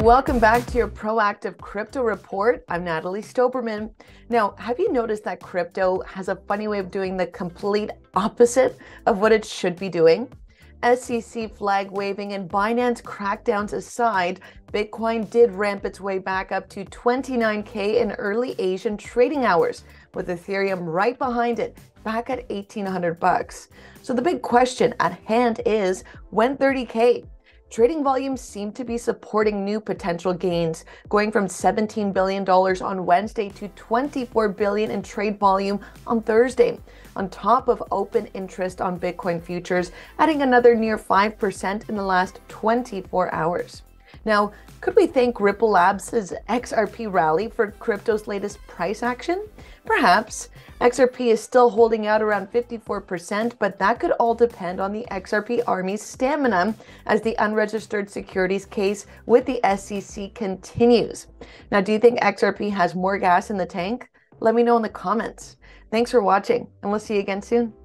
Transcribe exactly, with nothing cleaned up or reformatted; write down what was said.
Welcome back to your Proactive Crypto Report. I'm Natalie Stoberman. Now, have you noticed that crypto has a funny way of doing the complete opposite of what it should be doing? S E C flag waving and Binance crackdowns aside, Bitcoin did ramp its way back up to twenty-nine K in early Asian trading hours, with Ethereum right behind it, back at eighteen hundred bucks. So the big question at hand is, when thirty K? Trading volumes seem to be supporting new potential gains, going from seventeen billion dollars on Wednesday to twenty-four billion dollars in trade volume on Thursday, on top of open interest on Bitcoin futures, adding another near five percent in the last twenty-four hours. Now, could we thank Ripple Labs' X R P rally for crypto's latest price action? Perhaps. X R P is still holding out around fifty-four percent, but that could all depend on the X R P Army's stamina as the unregistered securities case with the S E C continues. Now, do you think X R P has more gas in the tank? Let me know in the comments. Thanks for watching, and we'll see you again soon.